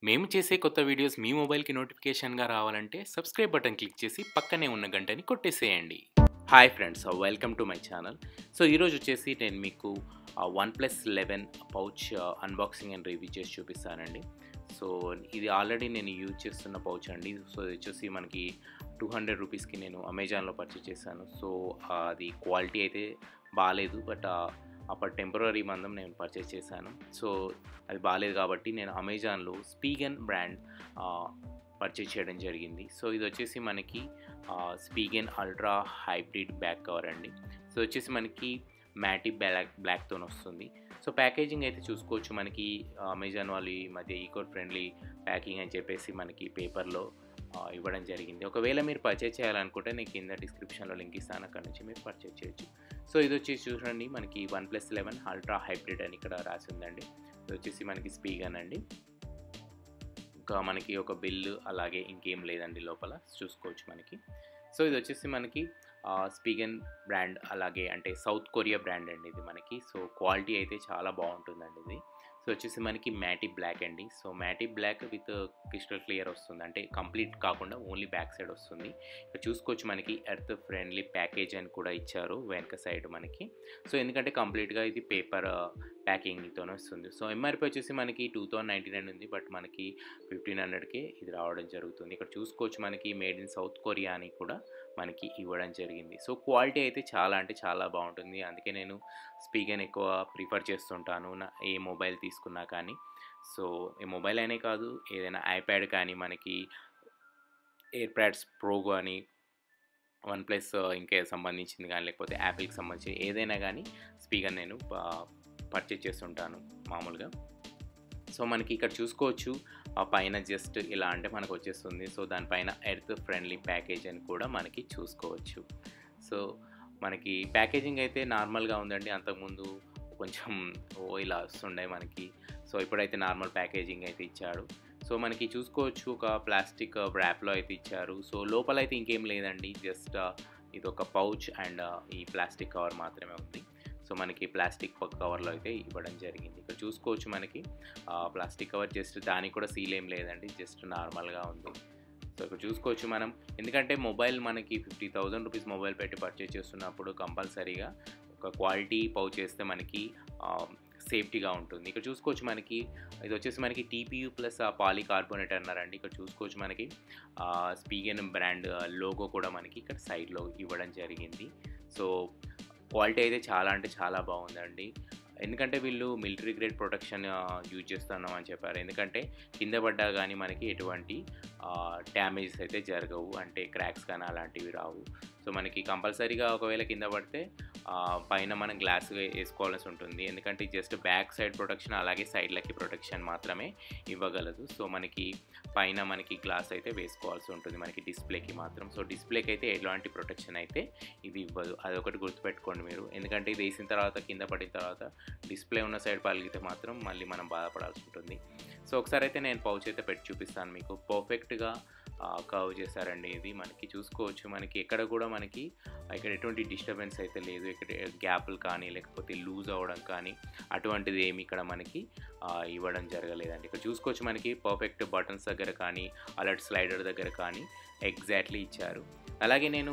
మేము చేసే కొత్త వీడియోస్ మీ మొబైల్‌కి నోటిఫికేషన్‌గా రావాలంటే సబ్స్క్రైబ్ బటన్ క్లిక్ చేసి పక్కనే ఉన్న గంటని కొట్టేసేయండి. Hi friends, welcome to my channel. So ఈరోజు వచ్చేసి నేను మీకు OnePlus 11 pouch unboxing and review చేసి చూపిస్తానండి. సో ఇది ఆల్రెడీ నేను యూజ్ చేస్తున్న పౌచ్ అండి. సో ఇది వచ్చేసి మనకి 200 రూపీస్‌కి నేను అమెజాన్‌లో పర్చేస్ చేశాను. సో అది క్వాలిటీ అయితే బాలేదు. బట్ అప్పుడు టెంపరరీ మందం నేను పర్చేస్ చేశాను. సో అది బాలేదు కాబట్టి నేను అమెజాన్లో స్పీగన్ బ్రాండ్ పర్చేస్ చేయడం జరిగింది. సో ఇది వచ్చేసి మనకి Spigen ultra hybrid back cover అండి. సో వచ్చేసి మనకి మ్యాటి బ్లాక్తో వస్తుంది. సో ప్యాకేజింగ్ అయితే చూసుకోవచ్చు. మనకి అమెజాన్ వాళ్ళు ఈ మధ్య ఈకో ఫ్రెండ్లీ ప్యాకింగ్ అని చెప్పేసి మనకి పేపర్లో ఇవ్వడం జరిగింది. ఒకవేళ మీరు పర్చేజ్ చేయాలనుకుంటే నేను కింద డిస్క్రిప్షన్లో లింక్ ఇస్తాను, అక్కడ నుంచి మీరు పర్చేజ్ చేయొచ్చు. సో ఇది వచ్చేసి చూడండి, మనకి వన్‌ప్లస్ 11 అల్ట్రా హైబ్రిడ్ అని ఇక్కడ రాసి ఉందండి. ఇది వచ్చేసి మనకి స్పీగన్ అండి. ఇంకా మనకి ఒక బిల్లు అలాగే ఇంకేం లేదండి లోపల, చూసుకోవచ్చు మనకి. సో ఇది వచ్చేసి మనకి స్పీగన్ బ్రాండ్, అలాగే అంటే సౌత్ కొరియా బ్రాండ్ అండి ఇది మనకి. సో క్వాలిటీ అయితే చాలా బాగుంటుందండి ఇది. సో వచ్చేసి మనకి మ్యాటి బ్లాక్ అండి. So matte black with crystal clear వస్తుంది, అంటే కంప్లీట్ కాకుండా ఓన్లీ బ్యాక్ సైడ్ వస్తుంది. ఇక్కడ చూసుకోవచ్చు మనకి ఎర్త్ ఫ్రెండ్లీ ప్యాకేజ్ అని కూడా ఇచ్చారు వెనక సైడ్ మనకి. సో ఎందుకంటే కంప్లీట్గా ఇది పేపర్ ప్యాకింగ్తోనే వస్తుంది. సో ఎంఆర్పి వచ్చేసి మనకి 2099 ఉంది, బట్ మనకి 1500కే ఇది రావడం జరుగుతుంది. ఇక్కడ చూసుకోవచ్చు మనకి మేడ్ ఇన్ సౌత్ కొరియా అని కూడా మనకి ఇవ్వడం జరిగింది. సో క్వాలిటీ అయితే చాలా అంటే చాలా బాగుంటుంది. అందుకే నేను స్పీగన్ ఎక్కువ ప్రిఫర్ చేస్తుంటాను ఏ మొబైల్ తీసుకున్నా కానీ. సో ఈ మొబైల్ అనే కాదు, ఏదైనా ఐప్యాడ్ కానీ, మనకి ఎయిర్ ప్యాడ్స్ ప్రో కానీ, వన్‌ప్లస్ ఇంకా సంబంధించింది కానీ, లేకపోతే యాపిల్కి సంబంధించి ఏదైనా కానీ స్పీగన్ నేను పర్చేజ్ చేస్తుంటాను మామూలుగా. సో మనకి ఇక్కడ చూసుకోవచ్చు ఆ పైన జస్ట్ ఇలా అంటే మనకు వచ్చేస్తుంది. సో దానిపైన ఎర్త్ ఫ్రెండ్లీ ప్యాకేజ్ అని కూడా మనకి చూసుకోవచ్చు. సో మనకి ప్యాకేజింగ్ అయితే నార్మల్గా ఉందండి. అంతకుముందు కొంచెం ఇలా వస్తుండే మనకి. సో ఇప్పుడైతే నార్మల్ ప్యాకేజింగ్ అయితే ఇచ్చాడు. సో మనకి చూసుకోవచ్చు ఒక ప్లాస్టిక్ ర్యాప్లో అయితే ఇచ్చారు. సో లోపల అయితే ఇంకేం లేదండి, జస్ట్ ఇది ఒక పౌచ్ అండ్ ఈ ప్లాస్టిక్ కవర్ మాత్రమే ఉంది. సో మనకి ప్లాస్టిక్ కవర్లో అయితే ఇవ్వడం జరిగింది. ఇక్కడ చూసుకోవచ్చు మనకి ప్లాస్టిక్ కవర్, జస్ట్ దానికి కూడా సీల్ ఏం లేదండి, జస్ట్ నార్మల్గా ఉంది. సో ఇక్కడ చూసుకోవచ్చు మనం, ఎందుకంటే మొబైల్ మనకి 50,000 రూపీస్ మొబైల్ పెట్టి పర్చేస్ చేస్తున్నప్పుడు కంపల్సరీగా ఒక క్వాలిటీ పౌచ్ చేస్తే మనకి సేఫ్టీగా ఉంటుంది. ఇక్కడ చూసుకోవచ్చు మనకి ఇది వచ్చేసి మనకి టీపీయూ ప్లస్ పాలీకార్బోనేట్ అన్నారండి. ఇక్కడ చూసుకోవచ్చు మనకి స్పీగన్ బ్రాండ్ లోగో కూడా మనకి ఇక్కడ సైడ్లో ఇవ్వడం జరిగింది. సో క్వాలిటీ అయితే చాలా అంటే చాలా బాగుందండి. ఎందుకంటే వీళ్ళు మిలిటరీ గ్రేడ్ ప్రొటెక్షన్ యూజ్ చేస్తున్నాం అని చెప్పారు. ఎందుకంటే కింద పడ్డా కానీ మనకి ఎటువంటి డ్యామేజెస్ అయితే జరగవు, అంటే క్రాక్స్ కానీ అలాంటివి రావు. సో మనకి కంపల్సరీగా ఒకవేళ కింద పడితే పైన మనం గ్లాస్ వేసుకోవాల్సి ఉంటుంది. ఎందుకంటే జస్ట్ బ్యాక్ సైడ్ ప్రొటెక్షన్ అలాగే సైడ్లకి ప్రొటెక్షన్ మాత్రమే ఇవ్వగలదు. సో మనకి పైన మనకి గ్లాస్ అయితే వేసుకోవాల్సి ఉంటుంది మనకి డిస్ప్లేకి మాత్రం. సో డిస్ప్లేకి అయితే ఎలాంటి ప్రొటెక్షన్ అయితే ఇది ఇవ్వదు, అదొకటి గుర్తుపెట్టుకోండి మీరు. ఎందుకంటే ఇది వేసిన తర్వాత కింద పడిన తర్వాత డిస్ప్లే ఉన్న సైడ్ పలిగితే మాత్రం మళ్ళీ మనం బాధపడాల్సి ఉంటుంది. సో ఒకసారి అయితే నేను పౌచ్ అయితే పెట్టి చూపిస్తాను మీకు. పర్ఫెక్ట్గా కర్వ్ చేశారండి ఇది. మనకి చూసుకోవచ్చు మనకి ఎక్కడ కూడా మనకి ఇక్కడ ఎటువంటి డిస్టర్బెన్స్ అయితే లేదు. ఇక్కడ గ్యాప్లు కానీ లేకపోతే లూజ్ అవ్వడం కానీ అటువంటిది ఏమి ఇక్కడ మనకి ఇవ్వడం జరగలేదండి. ఇక్కడ చూసుకోవచ్చు మనకి పర్ఫెక్ట్ బటన్స్ దగ్గర కానీ అలర్ట్ స్లైడర్ దగ్గర కానీ ఎగ్జాక్ట్లీ ఇచ్చారు. అలాగే నేను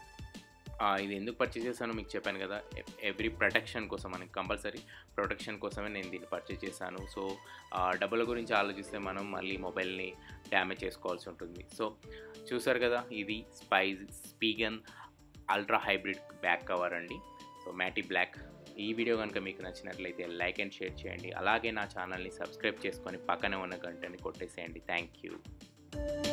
ఇది ఎందుకు పర్చేస్ చేశానో మీకు చెప్పాను కదా, ఎవ్రీ ప్రొటెక్షన్ కోసం, మనకి కంపల్సరీ ప్రొటెక్షన్ కోసమే నేను దీన్ని పర్చేస్ చేశాను. సో డబ్బుల గురించి ఆలోచిస్తే మనం మళ్ళీ మొబైల్ని డ్యామేజ్ చేసుకోవాల్సి ఉంటుంది. సో చూసారు కదా, ఇది Spigen ultra hybrid back cover అండి. So matte black. ఈ వీడియో కనుక మీకు నచ్చినట్లయితే లైక్ అండ్ షేర్ చేయండి. అలాగే నా ఛానల్ని సబ్స్క్రైబ్ చేసుకొని పక్కనే ఉన్న గంటని కొట్టేసేయండి. Thank you.